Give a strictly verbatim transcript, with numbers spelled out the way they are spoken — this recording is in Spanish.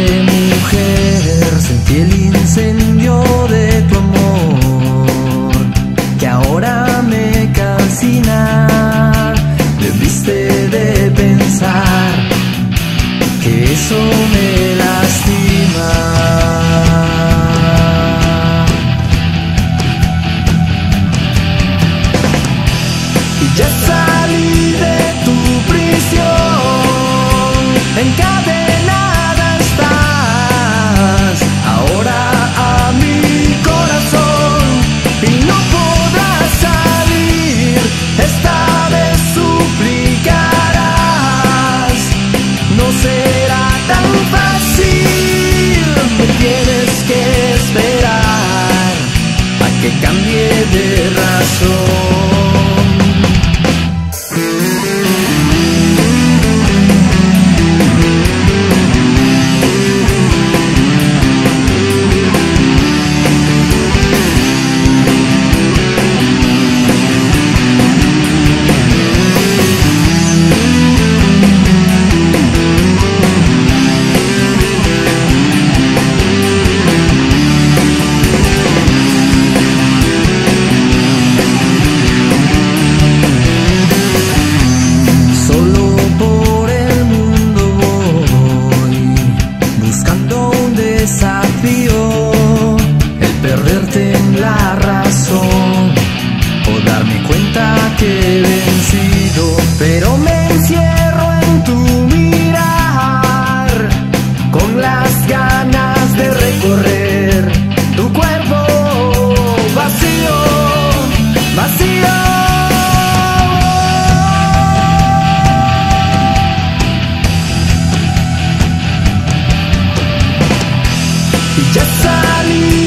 mujer, sentí el incendio de tu amor, que ahora me calcina. Debiste de pensar que eso me lastima. Y ya salí de tu prisión, encadenada estás ahora a mi corazón, y no podrás salir, esta vez suplicarás. No será tan fácil, me tienes que esperar a que cambie de razón. Perderte en la razón o darme cuenta que he vencido, pero me encierro en tu mirar con las ganas de recorrer tu cuerpo vacío, vacío. Y ya salí